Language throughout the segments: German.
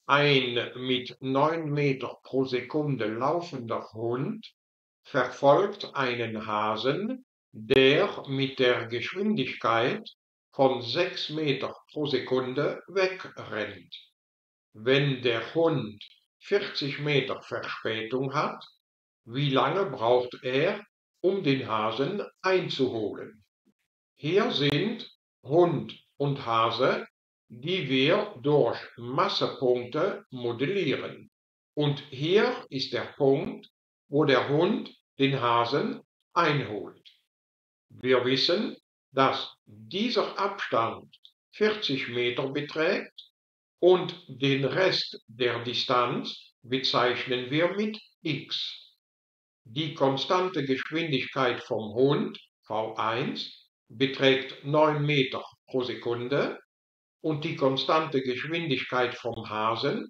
Ein mit 9 Meter pro Sekunde laufender Hund verfolgt einen Hasen, der mit der Geschwindigkeit von 6 Meter pro Sekunde wegrennt. Wenn der Hund 40 Meter Verspätung hat, wie lange braucht er, um den Hasen einzuholen? Hier sind Hund und Hase, die wir durch Massepunkte modellieren. Und hier ist der Punkt, wo der Hund den Hasen einholt. Wir wissen, dass dieser Abstand 40 Meter beträgt und den Rest der Distanz bezeichnen wir mit x. Die konstante Geschwindigkeit vom Hund, v1, beträgt 9 Meter pro Sekunde und die konstante Geschwindigkeit vom Hasen,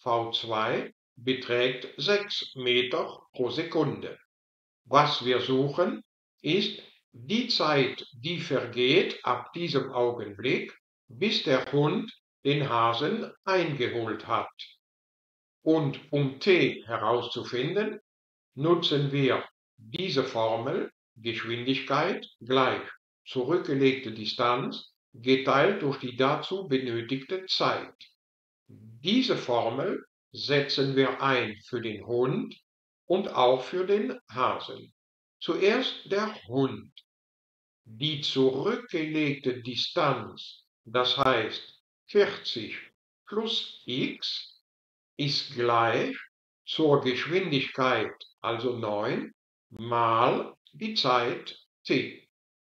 v2, beträgt 6 Meter pro Sekunde. Was wir suchen, ist die Zeit, die vergeht ab diesem Augenblick, bis der Hund den Hasen eingeholt hat. Und um t herauszufinden, nutzen wir diese Formel Geschwindigkeit gleich zurückgelegte Distanz geteilt durch die dazu benötigte Zeit. Diese Formel setzen wir ein für den Hund und auch für den Hasen. Zuerst der Hund. Die zurückgelegte Distanz, das heißt 40 plus x, ist gleich zur Geschwindigkeit, also 9, mal die Zeit t.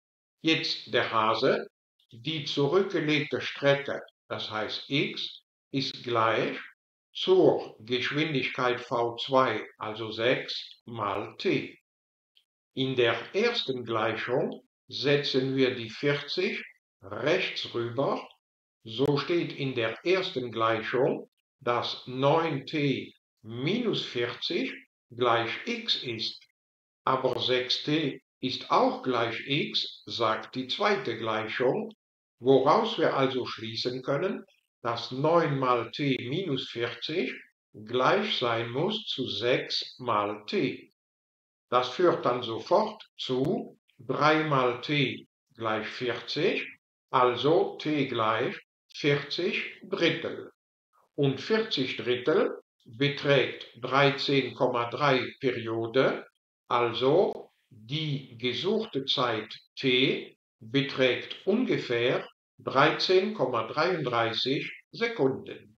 Jetzt der Hase. Die zurückgelegte Strecke, das heißt x, ist gleich zur Geschwindigkeit v2, also 6 mal t. In der ersten Gleichung setzen wir die 40 rechts rüber. So steht in der ersten Gleichung, dass 9t minus 40 gleich x ist. Aber 6t ist auch gleich x, sagt die zweite Gleichung, woraus wir also schließen können, dass 9 mal t minus 40 gleich sein muss zu 6 mal t. Das führt dann sofort zu 3 mal t gleich 40, also t gleich 40 Drittel. Und 40 Drittel beträgt 13,3 Periode, also die gesuchte Zeit t beträgt ungefähr 13,33 Sekunden.